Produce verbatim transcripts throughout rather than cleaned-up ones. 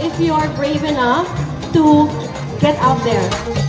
if you are brave enough to get out there.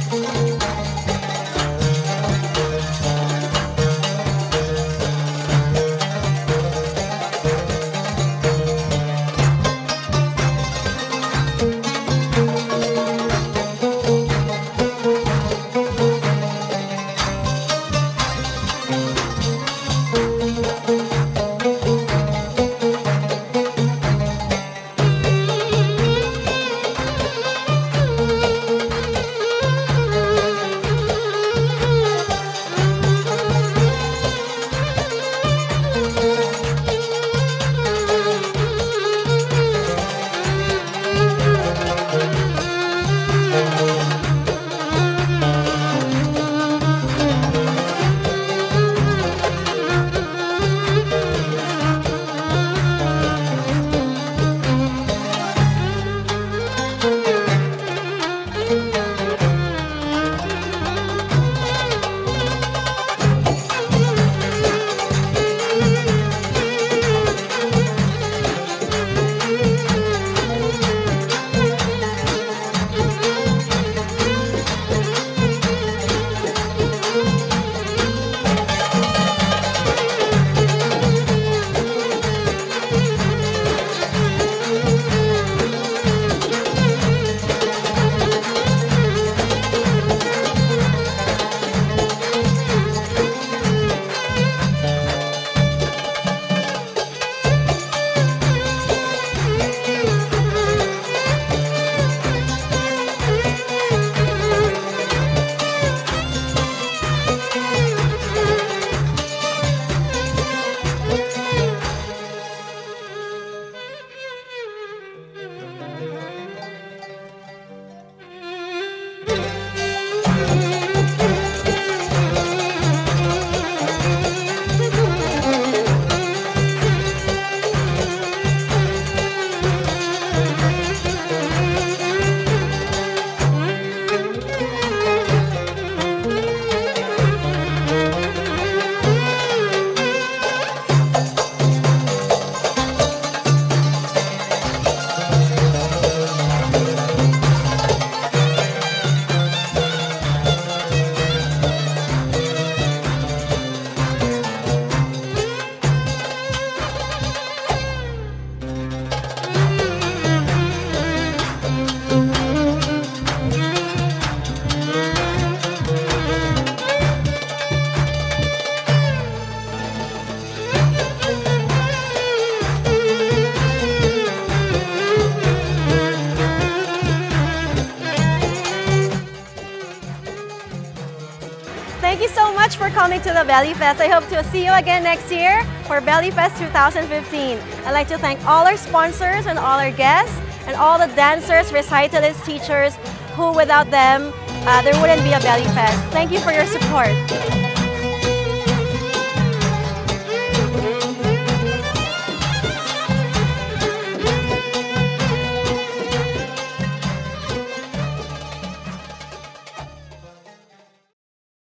Thank you so much for coming to the BellyFest. I hope to see you again next year for BellyFest two thousand fifteen. I'd like to thank all our sponsors and all our guests and all the dancers, recitalists, teachers who without them, uh, there wouldn't be a BellyFest. Thank you for your support.